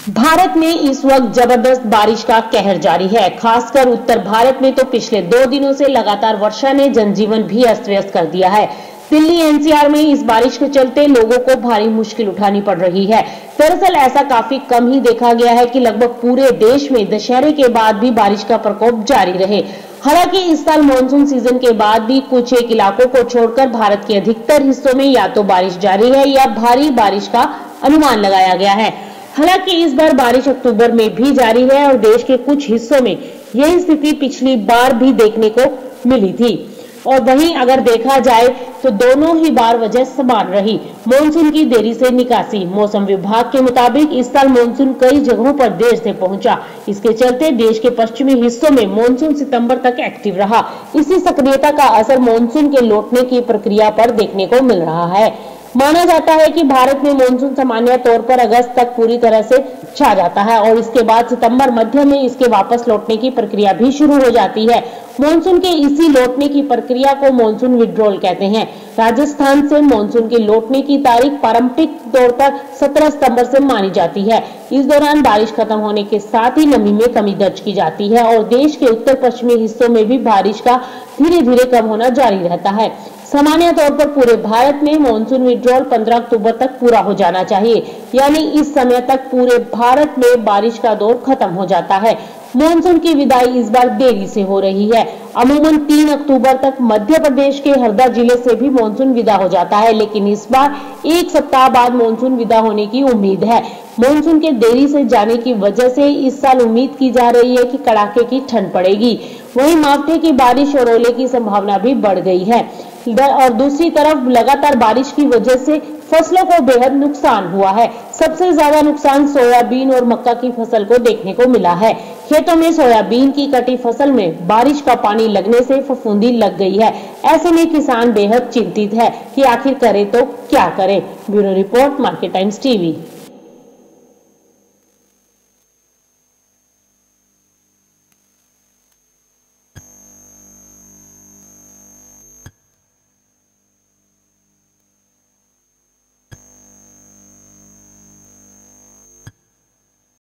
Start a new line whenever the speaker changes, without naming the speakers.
भारत में इस वक्त जबरदस्त बारिश का कहर जारी है। खासकर उत्तर भारत में तो पिछले 2 दिनों से लगातार वर्षा ने जनजीवन भी अस्त व्यस्त कर दिया है। दिल्ली एनसीआर में इस बारिश के चलते लोगों को भारी मुश्किल उठानी पड़ रही है। दरअसल ऐसा काफी कम ही देखा गया है कि लगभग पूरे देश में दशहरे के बाद भी बारिश का प्रकोप जारी रहे। हालांकि इस साल मानसून सीजन के बाद भी कुछ एक इलाकों को छोड़कर भारत के अधिकतर हिस्सों में या तो बारिश जारी है या भारी बारिश का अनुमान लगाया गया है। हालांकि इस बार बारिश अक्टूबर में भी जारी है और देश के कुछ हिस्सों में यही स्थिति पिछली बार भी देखने को मिली थी। और वहीं अगर देखा जाए तो दोनों ही बार वजह समान रही, मानसून की देरी से निकासी। मौसम विभाग के मुताबिक इस साल मानसून कई जगहों पर देर से पहुंचा। इसके चलते देश के पश्चिमी हिस्सों में मानसून सितंबर तक एक्टिव रहा। इसी सक्रियता का असर मानसून के लौटने की प्रक्रिया पर देखने को मिल रहा है। माना जाता है कि भारत में मानसून सामान्य तौर पर अगस्त तक पूरी तरह से छा जाता है और इसके बाद सितंबर मध्य में इसके वापस लौटने की प्रक्रिया भी शुरू हो जाती है। मानसून के इसी लौटने की प्रक्रिया को मानसून विड्रॉल कहते हैं। राजस्थान से मानसून के लौटने की तारीख पारंपरिक तौर पर 17 सितंबर से मानी जाती है। इस दौरान बारिश खत्म होने के साथ ही नमी में कमी दर्ज की जाती है और देश के उत्तर पश्चिमी हिस्सों में भी बारिश का धीरे धीरे कम होना जारी रहता है। सामान्य तौर पर पूरे भारत में मानसून विड्रॉल 15 अक्टूबर तक पूरा हो जाना चाहिए, यानी इस समय तक पूरे भारत में बारिश का दौर खत्म हो जाता है। मानसून की विदाई इस बार देरी से हो रही है। अमूमन 3 अक्टूबर तक मध्य प्रदेश के हरदा जिले से भी मानसून विदा हो जाता है, लेकिन इस बार 1 सप्ताह बाद मानसून विदा होने की उम्मीद है। मानसून के देरी से जाने की वजह से इस साल उम्मीद की जा रही है कि कड़ाके की ठंड पड़ेगी। वहीं मावठे की बारिश और ओले की संभावना भी बढ़ गई है और दूसरी तरफ लगातार बारिश की वजह से फसलों को बेहद नुकसान हुआ है। सबसे ज्यादा नुकसान सोयाबीन और मक्का की फसल को देखने को मिला है। खेतों में सोयाबीन की कटी फसल में बारिश का पानी लगने से फफूंदी लग गई है। ऐसे में किसान बेहद चिंतित है कि आखिर करे तो क्या करे। Bureau report, market times TV.